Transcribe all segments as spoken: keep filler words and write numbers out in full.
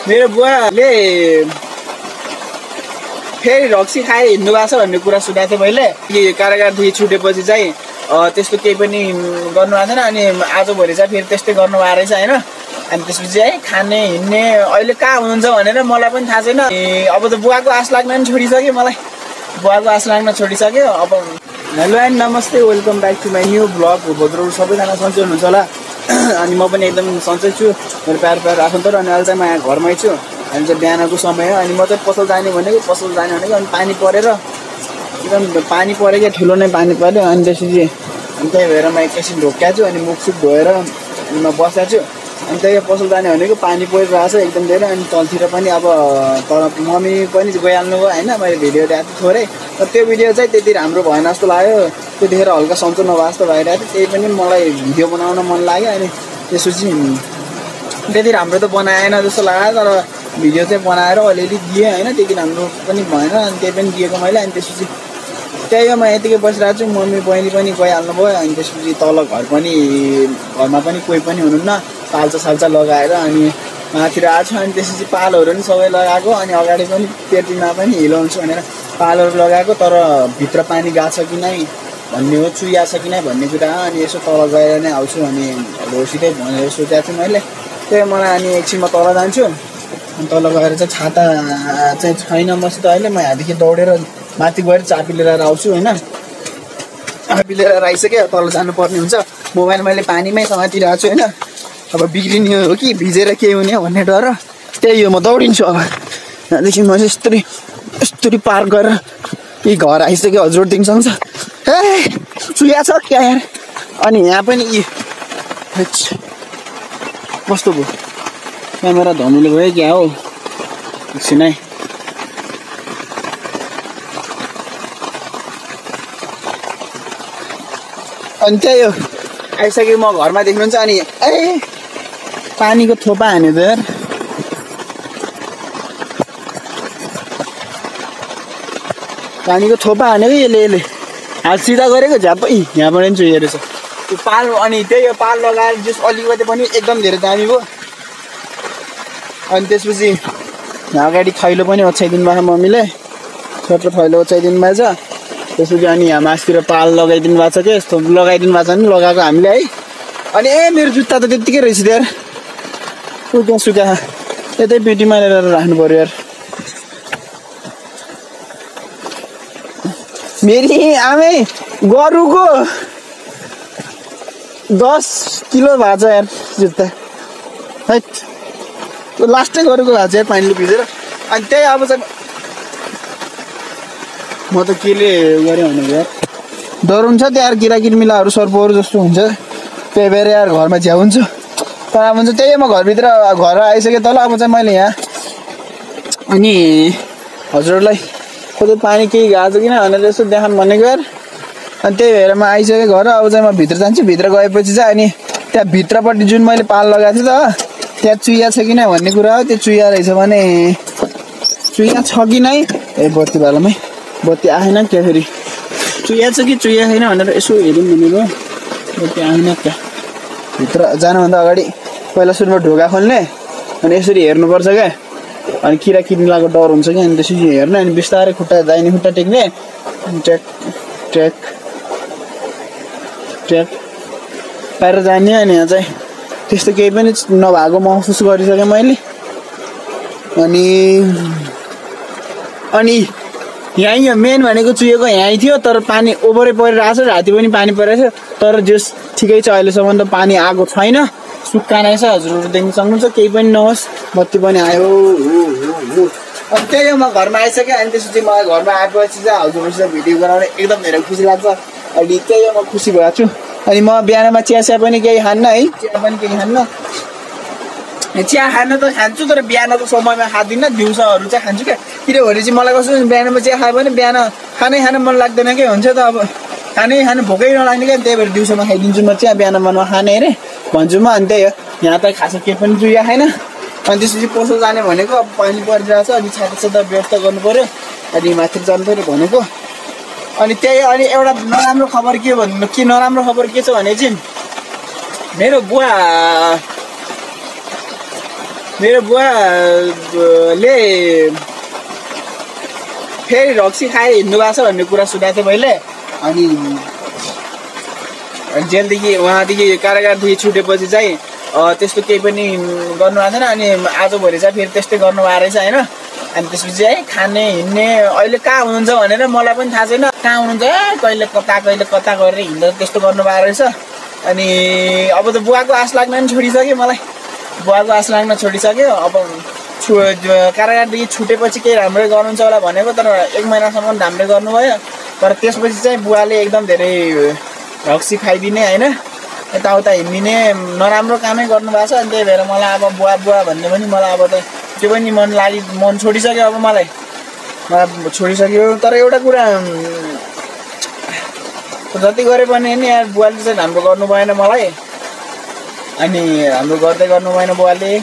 मेरो बुवाले फेरि रक्सी खाए हिँड्नु भएको छ भन्ने कुरा सुनेको थिएँ मैले। कि कारागारदेखि छुटेपछि चाहिँ त्यस्तो केही पनि गर्नु भएको थिएन, अनि आजभोलि चाहिँ फेरि त्यस्तै गर्नु भएको रहेछ होइन। अनि त्यसपछि है खाने हिँड्ने अहिले कहाँ हुनुहुन्छ भनेर मलाई पनि थाहा छैन। अब त बुवाको आश लाग्न पनि छोडिसक्यो, मलाई बुवाको आश लाग्न छोडिसक्यो अब। हेलो एन्ड नमस्ते, welcome back to my new blog. भद्रहरू सबैजना सन्चै हुनुहुन्छ होला। अनि म पनि एकदम सन्चै छु, मेरो प्यार प्यार आफन्तहरू। अनि अहिले चाहिँ म यहाँ घरमै छु, अनि चाहिँ बिहानको समय हो। अनि म चाहिँ पसल जाने भनेको पसल जाने भनेको अनि पानी परेर एकदम पानी परेको ठुलो नै पानी पऱ्यो। अनि त्यसपछि अनि त्यही भएर म एकैछिन ढोक्याएको छु, अनि मुखसुख धोएर अनि म बसेको छु। अनि त्यही पसल जाने भनेको पानी परिरहेको छ एकदम धेरै। अनि तलतिर पनि अब तल मम्मी पनि गइहाल्नु भयो होइन। मैले भिडियो ल्याएको थिएँ थोरै, तर त्यो भिडियो चाहिँ त्यति राम्रो भएन जस्तो लाग्यो। त्यतिखेर हल्का सन्चो नभए जस्तो भइरहेको थियो, त्यही पनि मलाई भिडियो बनाउन मन लाग्यो। अनि त्यसपछि त्यति राम्रो त बनाएन जस्तो लाग्यो, तर भिडियो चाहिँ बनाएर अलिअलि दिएँ होइन। त्यति राम्रो पनि भएन, अनि त्यही पनि दिएको मैले। अनि त्यसपछि त्यही हो, म यतिकै बसिरहेको छु। मम्मी बहिनी पनि गइहाल्नु भयो। अनि त्यसपछि तल घर पनि घरमा पनि कोही पनि हुनुहुन्न, पाल्चा साल्चा लगाएर अनि माथितिर आएको छ। अनि त्यसपछि पालहरू पनि सबै लगाएको, अनि अगाडि पनि पेटीमा पनि हिलाउँछु भनेर पालहरू लगाएको, तर भित्र पानी गएको छ कि नै भन्ने हो, चुया छ कि नै भन्ने कुरा। अनि यसो तल गएर नै आउँछु अनि होसितै भनेर सोचेको छु मैले। त्यही मलाई अनि एकछिन म तल जान्छु। अनि तल गएर चाहिँ छाता चाहिँ छैन मसित अहिले। म यहाँदेखि दौडेर माथि गएर चाबी लिएर आउँछु होइन। चाबी लिएर आइसक्यो, तल जानुपर्ने हुन्छ। मोबाइल मैले पानीमै समातिरहेको छु होइन। अब बिग्रिने हो कि भिजेर के हुने भन्ने डर, त्यही हो। म दौडिन्छु अब यहाँदेखि। म यस्तरी यस्तरी पार गरेर यी घर आइसक्यो। हजुर दिनसँग छ ए चुया छ क्या यार। अनि यहाँ पनि यी कस्तो भयो, क्यामेरा धमिलो भयो क्या हो एकछिन है। अनि त्यही हो, आइसक्यो म घरमा देख्नुहुन्छ। अनि ए पानीको थोपा हान्यो त यार। पानीको थोपा हान्यो कि यसले यसले हात सिधा गरेको झ्याप्पै यहाँबाट पनि चुहिएर छ त्यो पाल। अनि त्यही हो, पाल लगाएर जस अलिकति पनि एकदम धेरै दामी भयो। अनि त्यसपछि अगाडि थैलो पनि ओछ्याइदिनु भएको छ मम्मीले, छोटो थैलो ओछ्याइदिनु भएको छ। त्यसपछि अनि यहाँ मासतिर पाल लगाइदिनु भएको छ कि यस्तो लगाइदिनु भएको छ नि लगाएको हामीले है। अनि ए मेरो जुत्ता त त्यत्तिकै रहेछ यार, सुक्या सुक्या यतै पेटीमा लिएर राख्नु पर्यो यार। मेरी आमै गोरुको दस किलो भएको छ यार जुत्ता है, त्यो लास्टै गोरुको भएको छ यार पानीले भिजेर। अनि त्यही अब चाहिँ म त केले गरेँ भनेको यार, डर हुन्छ त्यहाँ किरा किर्मिलाहरू सर्पहरू जस्तो हुन्छ, त्यही भएर यार घरमा झ्याउ हुन्छ। तर अब चाहिँ त्यही म घरभित्र घर आइसकेँ तल। अब चाहिँ मैले यहाँ अनि हजुरहरूलाई कतै पानी केही गएको छ किन भनेर यसो देखाउँ भनेको यार। अनि त्यही भएर म आइसकेँ घर। अब चाहिँ म भित्र जान्छु। भित्र गएपछि चाहिँ अनि त्यहाँ भित्रपट्टि जुन मैले पाल लगाएको थिएँ त त्यहाँ चुया छ कि नै भन्ने कुरा हो। त्यो चुया रहेछ भने चुया छ कि नै, ए बत्ती बालामै बत्ती आएन क्या, फेरि चुया छ कि चुया छैन भनेर यसो हेरौँ भनेको, बत्ती आएन क्या। भित्र जानुभन्दा अगाडि पहिला सुरुमा ढोका खोल्ने, अनि यसरी हेर्नुपर्छ क्या। अनि किरा किर्मिलाको डर हुन्छ क्या। अनि त्यसरी हेर्ने, अनि बिस्तारै खुट्टा दाहिने खुट्टा टेक्ने, ट्याक ट्याक ट्याक पाएर जाने। अनि यहाँ चाहिँ त्यस्तो केही पनि नभएको महसुस गरिसकेँ मैले। अनि अनि यहीँ मेन भनेको चुहेको यहीँ थियो, तर पानी ओभरै परिरहेको छ। राति पनि पानी परिरहेको छ, तर जस ठिकै छ अहिलेसम्म त पानी आएको छैन, सुक्खा नै छ। हजुरहरू देख्न सक्नुहुन्छ, केही पनि नहोस्, बत्ती पनि आयो। अनि त्यही हो, म घरमा आइसकेँ। अनि त्यसपछि म घरमा आएपछि चाहिँ हजुरहरूसित भिडियो बनाउने एकदम धेरै खुसी लाग्छ। अनि त्यही हो, म खुसी भएको छु। अनि म बिहानमा चिया चिया पनि केही खान्न है, चिया पनि केही खान्न। चिया खान त खान्छु, तर बिहानको समयमा खाँदिनँ, दिउँसोहरू चाहिँ खान्छु क्या। किनभने चाहिँ मलाई कस्तो बिहानमा चिया खायो भने बिहान खानै खान मन लाग्दैन के हुन्छ त, अब खानै खानु भोकै नलाग्ने क्या। त्यही भएर दिउँसोमा खाइदिन्छु म चिया, बिहान मनमा खाने अरे भन्छु म। अनि त्यही हो, यहाँ त खास केही पनि चुया छैन। अनि त्यसपछि पसल जाने भनेको अब पानी परिरहेको छ, अनि छाता छाता व्यवस्था गर्नु पऱ्यो, अनि माथि जानु पऱ्यो भनेको। अनि त्यही अनि एउटा नराम्रो खबर के भन्नु के नराम्रो खबर के छ भने चाहिँ मेरो बुवा मेरो बुवाले फेरि रक्सी खाएर हिँड्नु भएको छ भन्ने कुरा सुनेको थिएँ मैले। अनि जेलदेखि उहाँदेखि कारागारदेखि छुटेपछि चाहिँ त्यस्तो केही पनि गर्नु भएको थिएन। अनि आजभोलि चाहिँ फेरि त्यस्तै गर्नुभएको रहेछ होइन। अनि त्यसपछि है खाने हिँड्ने अहिले कहाँ हुनुहुन्छ भनेर मलाई पनि थाहा छैन। कहाँ हुनुहुन्छ कहिले कता कहिले कता गरेर हिँड्दा त्यस्तो गर्नुभएको रहेछ। अनि अब त बुवाको आश लाग्न पनि छोडिसक्यो मलाई। बुवाको आश लाग्न छोडिसक्यो। अब छु कारागारदेखि छुटेपछि केही राम्रै गर्नुहुन्छ होला भनेको, तर एक महिनासम्म राम्रै गर्नुभयो। तर त्यसपछि चाहिँ बुवाले एकदम धेरै रक्सी खाइदिने होइन, यताउता हिँडिने नराम्रो कामै गर्नुभएको छ। अनि त्यही भएर मलाई अब बुवा बुवा भन्ने पनि मलाई अब त त्यो पनि मन लागि मन छोडिसक्यो। अब मलाई मलाई छोडिसक्यो। तर एउटा कुरा जति गरे पनि नि यार बुवाले चाहिँ राम्रो गर्नु भएन मलाई। अनि हाम्रो गर्दै गर्नु भएन बुवाले।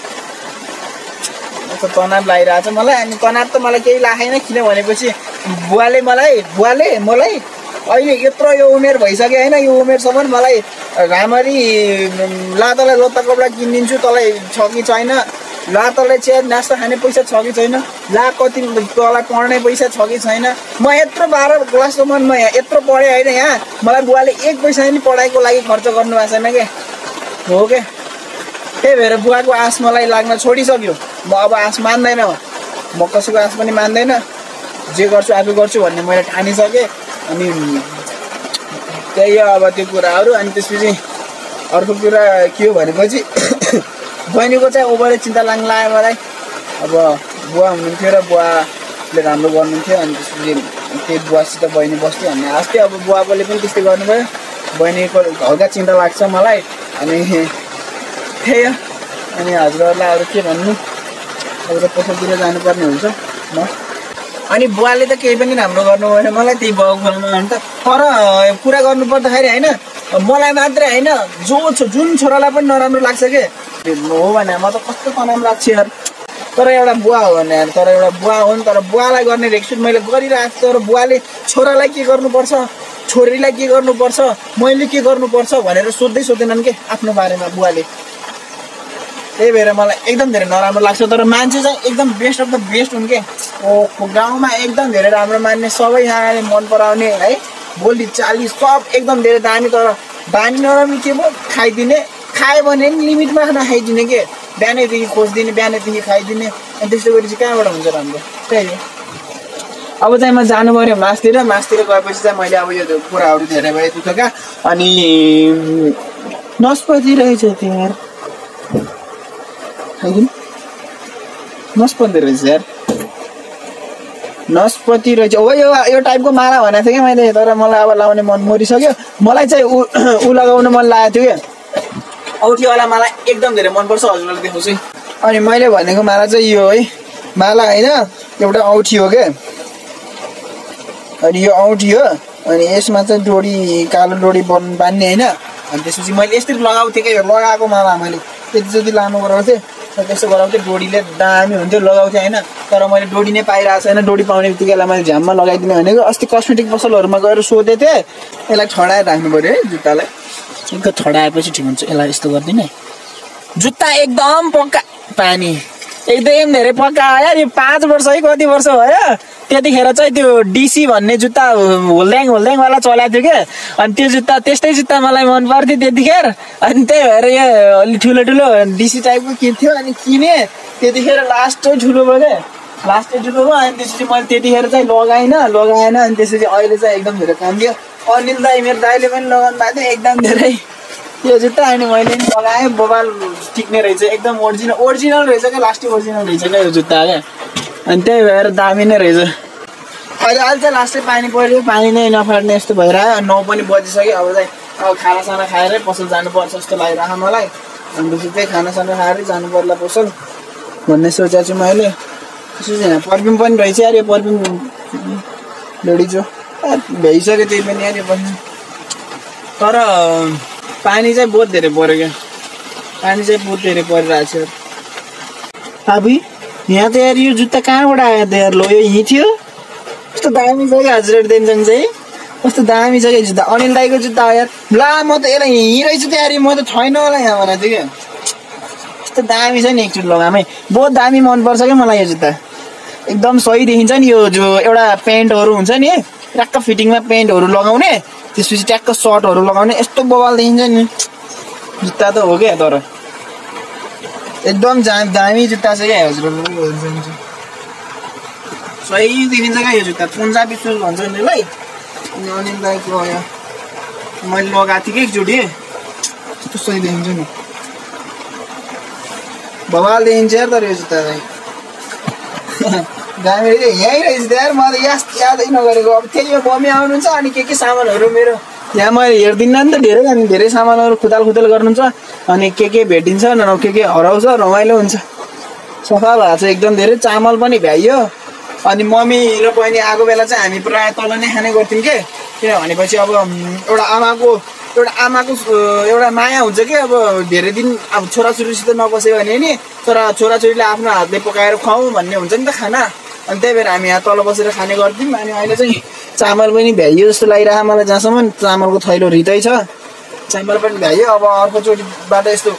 तनाव लागिरहेको छ मलाई। अनि तनाव त मलाई केही लागेन, किन भनेपछि बुवाले मलाई बुवाले मलाई अहिले यत्रो यो उमेर भइसक्यो होइन, यो उमेरसम्म मलाई राम्ररी ला तँलाई लत्ता कपडा किनिदिन्छु, तँलाई छ कि छैन, ला तँलाई चिया नास्ता खाने पैसा छ कि छैन, ला कति तँलाई पढ्ने पैसा छ कि छैन। म यत्रो बाह्र क्लाससम्म म यहाँ यत्रो पढेँ होइन, यहाँ मलाई बुवाले एक पैसा पनि पढाइको लागि खर्च गर्नु भएको छैन क्या हो क्या। त्यही भएर बुवाको आश मलाई लाग्न छोडिसक्यो। म अब आश मान्दैन, म कसैको आश पनि मान्दैन। जे गर्छु आफै गर्छु भन्ने मैले ठानिसकेँ। अनि त्यही हो अब त्यो कुराहरू। अनि त्यसपछि अर्को कुरा के हो भनेपछि बहिनीको चाहिँ ओभरै चिन्ता लाग्न लाग्यो मलाई। अब बुवा हुनुहुन्थ्यो र बुवाले राम्रो गर्नुहुन्थ्यो। अनि त्यसपछि त्यही बुवासित बहिनी बस्थ्यो भन्ने आश थियो। अब बुवाले पनि त्यस्तै गर्नुभयो, बहिनीको हल्का चिन्ता लाग्छ मलाई। अनि त्यही हो। अनि हजुरहरूलाई अरू के भन्नु, अब त पसलतिर जानुपर्ने हुन्छ म। अनि बुवाले त केही पनि राम्रो गर्नु भएन मलाई, त्यही बुवाको खोलामा अन्त। तर कुरा गर्नु पर्दाखेरि होइन, मलाई मात्रै होइन जो जुन छोरालाई पनि नराम्रो लाग्छ के हो भने म त कस्तो तनाव लाग्छ यार। तर एउटा बुवा हो भने यार, तर एउटा बुवा हो नि, तर बुवालाई गर्ने रेस्पेक्ट मैले गरिरहेको छु। तर बुवाले छोरालाई के गर्नुपर्छ, छोरीलाई के गर्नुपर्छ, मैले के गर्नुपर्छ भनेर सोध्दै सोध्दैनन् के आफ्नो बारेमा बुवाले। त्यही भएर मलाई एकदम धेरै नराम्रो लाग्छ। तर मान्छे चाहिँ एकदम बेस्ट अफ द बेस्ट हुन् के। ओ गाउँमा एकदम धेरै राम्रो मान्ने, सबैजनाले मन पराउने है, बोली चाली सब एकदम धेरै दामी। तर बानी नरामी के भयो, खाइदिने, खायो भने पनि लिमिटमा नखाइदिने के, बिहानैदेखि खोजिदिने, बिहानैदेखि खाइदिने। अनि त्यस्तो गरी चाहिँ कहाँबाट हुन्छ राम्रो। त्यही हो। अब चाहिँ म जानु पऱ्यो मासतिर। मासतिर गएपछि चाहिँ मैले अब यो कुराहरू धेरै भयो दुःखका। अनि नस्पति रहेछ त्यहाँ नस्पति रहेछ यार, नस्पति रहेछ। हो यो यो टाइपको माला भनेको थिएँ कि मैले, तर मलाई अब लाउने मन मरिसक्यो। मलाई चाहिँ ऊ ऊ लगाउनु मन लागेको थियो क्या, औँठीवाला माला एकदम धेरै मनपर्छ। हजुरलाई देखाउँछु। अनि मैले भनेको माला चाहिँ यो है, माला होइन एउटा औँठी हो क्या। अनि यो औँठी हो। अनि यसमा चाहिँ डोरी, कालो डोरी बन बान्ने होइन। अनि त्यसपछि मैले यसरी लगाउँथेँ क्या, यो लगाएको माला मैले त्यति जति लानु गराउँथेँ। त्यस्तो गराउँथेँ, डोरीले दामी हुन्थ्यो लगाउँथेँ होइन। तर मैले डोरी नै पाइरहेको छैन। डोरी पाउने बित्तिकै मैले झ्याममा लगाइदिने भनेको। अस्ति कस्मेटिक पसलहरूमा गएर सोधेको थिएँ, यसलाई छडाएर राख्नु पऱ्यो है जुत्तालाई। एकदम छडाएपछि ठिक हुन्छ। यसलाई यस्तो गरिदिने, जुत्ता एकदम पक्का पानी एकदम धेरै पक्का आयो। यो पाँच वर्ष है कति वर्ष भयो त्यतिखेर चाहिँ त्यो डिसी भन्ने जुत्ता होल्ड्याङ होल्ड्याङवाला चलाएको थियो क्या। अनि त्यो जुत्ता त्यस्तै जुत्ता मलाई मन पर्थ्यो त्यतिखेर। अनि त्यही भएर यो अलिक ठुलो ठुलो डिसी टाइपको किन्थ्यो। अनि किनेँ त्यतिखेर लास्टै ठुलो भयो क्या, लास्टै ठुलो भयो। अनि त्यसपछि मैले त्यतिखेर चाहिँ लगाइनँ लगाएन। अनि त्यसपछि अहिले चाहिँ एकदम धेरै काम दियो। अनिल दाई मेरो दाइले पनि लगाउनु भएको थियो एकदम धेरै त्यो जुत्ता। अनि मैले पनि लगाएँ, बबाल टिक्ने रहेछ, एकदम ओरिजिनल ओरिजिनल रहेछ क्या, लास्टै ओरिजिनल रहेछ क्या यो जुत्ता क्या। अनि त्यही भएर दामी नै रहेछ। अहिले अहिले चाहिँ लास्टै पानी पऱ्यो, पानी नै नफाट्ने यस्तो भइरह्यो। नौ पनि बजिसक्यो। अब चाहिँ अब खानासाना खाएरै पसल जानुपर्छ जस्तो लागिरहेको मलाई। अनि त्यसपछि चाहिँ खानासाना खाएरै जानु पर्ला पसल भन्ने सोचेको छु मैले। त्यसपछि पर्फ्युम पनि रहेछ यार, यो पर्फ्युम ल्याइदिन्छु भइसक्यो त्यही पनि यार यो पर्फ्युम। तर पानी चाहिँ बहुत धेरै पऱ्यो क्या, पानी चाहिँ बहुत धेरै परिरहेको छ। अब यहाँ त यार यो जुत्ता कहाँबाट आयो त यार, लो यो यहीँ थियो। कस्तो दामी छ क्या हजुर देनसँग चाहिँ, कस्तो दामी छ क्या जुत्ता। अनिल दाईको जुत्ता हो यार। ला म त यसलाई यहीँ रहेछ त यार, म त छैन होला यहाँ भनेको थिएँ क्या। कस्तो दामी छ नि एकचोटि लगामै बहुत दामी मनपर्छ क्या मलाई यो जुत्ता एकदम सही देखिन्छ नि यो जो एउटा प्यान्टहरू हुन्छ नि ट्याक्क फिटिङमा प्यान्टहरू लगाउने त्यसपछि ट्याक्क सर्टहरू लगाउने यस्तो बवाल देखिन्छ नि जुत्ता त हो क्या तर एकदम दामी जुत्ता छ क्या हजुर सही देखिन्छ क्या यो जुत्ता पन्जाबी सुज भन्छ नि ल अनि अनिलदाईको यो मैले लगाएको थिएँ कि एकचोटि कस्तो सही देखिन्छ नि बवाल देखिन्छ यार तर यो जुत्ता चाहिँ दामी यहीँ रहेछ यार म त याद यादै नगरेको अब त्यही यो मम्मी आउनुहुन्छ अनि के के सामानहरू मेरो यहाँ मैले हेरिदिन्न नि त धेरै अनि धेरै सामानहरू खुदाल खुदाल गर्नुहुन्छ अनि के के भेटिन्छ न के के हराउँछ रमाइलो हुन्छ सफा भएको छ एकदम धेरै चामल पनि भ्याइयो अनि मम्मी र बहिनी आएको बेला चाहिँ हामी प्रायः तल नै खाने गर्थ्यौँ के किन भनेपछि अब एउटा आमाको एउटा आमाको एउटा माया हुन्छ कि अब धेरै दिन अब छोराछोरीसित नबस्यो भने नि तर छोराछोरीले आफ्नो हातले पकाएर खुवाउँ भन्ने हुन्छ नि त खाना अनि त्यही भएर हामी यहाँ तल बसेर खाने गर्थ्यौँ अनि अहिले चाहिँ चामल पनि भ्याइयो जस्तो लागिरहेको मलाई जहाँसम्म चामलको थैलो रितै छ चामल पनि भ्याइयो अब अर्कोचोटिबाट यस्तो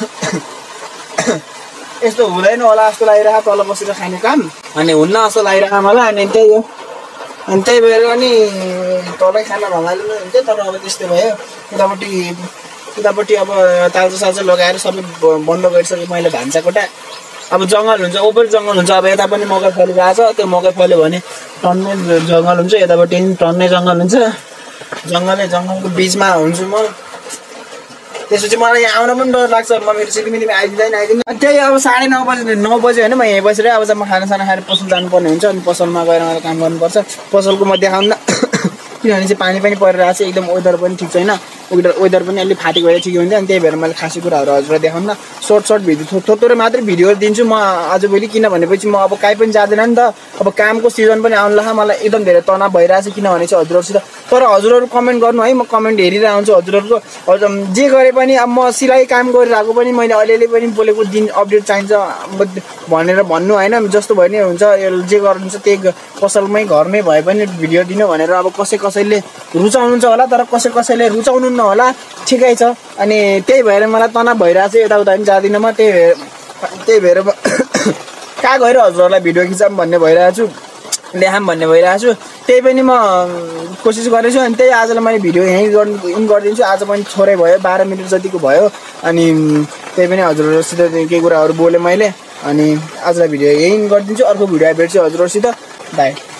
यस्तो हुँदैन होला जस्तो लागिरहेको तल बसेर खाने काम अनि हुन्न जस्तो लागिरहेको मलाई अनि त्यही हो अनि त्यही भएर अनि तलै खान रमाइलो नै हुन्थ्यो तर अब त्यस्तै भयो उतापट्टि उतापट्टि अब तालचा सालचा लगाएर सबै बन्द गरिसकेँ मैले भान्सा कोठा अब जङ्गल हुन्छ ओभर जङ्गल हुन्छ अब यता पनि मकै फलिरहेको छ त्यो मकै फल्यो भने टन्नै जङ्गल हुन्छ यतापट्टि टन्नै जङ्गल हुन्छ जङ्गलै जङ्गलको बिचमा हुन्छु म त्यसपछि मलाई यहाँ आउन पनि डर लाग्छ म मेरो सिलिमिलीमा आइदिँदैन आइदिनु त्यही अब साढे नौ बजी नौ बजी होइन म यहीँ बसेर अब चाहिँ म खानासाना खाएर पसल जानुपर्ने हुन्छ अनि पसलमा गएर मलाई काम गर्नुपर्छ पसलको म देखाउन किनभने चाहिँ पानी पनि परिरहेको छ एकदम वेदर पनि ठिक छैन वेदर वेदर पनि अलिक फाटेको भएर ठिक हुन्छ अनि त्यही भएर मैले खासै कुराहरू हजुरलाई देखाउन सर्ट सर्ट भिडियो थोत्रो मात्रै भिडियोहरू दिन्छु म आज भोलि किन भनेपछि म अब कहीँ पनि जाँदैन नि त अब कामको सिजन पनि आउनु लाग्छ मलाई एकदम धेरै तनाव भइरहेको छ किनभने चाहिँ हजुरहरूसित तर हजुरहरू कमेन्ट गर्नु है म कमेन्ट हेरिरहेको हुन्छु हजुरहरूको हजुर जे गरे पनि अब म सिलाइ काम गरिरहेको पनि मैले अलिअलि पनि बोलेको दिन अपडेट चाहिन्छ भनेर भन्नु होइन जस्तो भयो नि हुन्छ जे गर्नुहुन्छ त्यही पसलमै घरमै भए पनि भिडियो दिनु भनेर अब कसै कसैले रुचाउनुहुन्छ होला तर कसै कसैले रुचाउनु होला ठिकै छ अनि त्यही भएर मलाई तनाव भइरहेको छ यताउता पनि जाँदिनँ म त्यही भएर त्यही भएर कहाँ गएर हजुरहरूलाई भिडियो खिचाम भन्ने भइरहेको छु देखाम भन्ने भइरहेको छु त्यही पनि म कोसिस गरेछु अनि त्यही आजलाई मैले भिडियो यहीँ गर्नु गरिदिन्छु आज पनि थोरै भयो बाह्र मिनट जतिको भयो अनि त्यही पनि हजुरहरूसित केही कुराहरू बोलेँ मैले अनि आजलाई भिडियो यहीँ गरिदिन्छु अर्को भिडियो भेट्छु हजुरहरूसित बाई।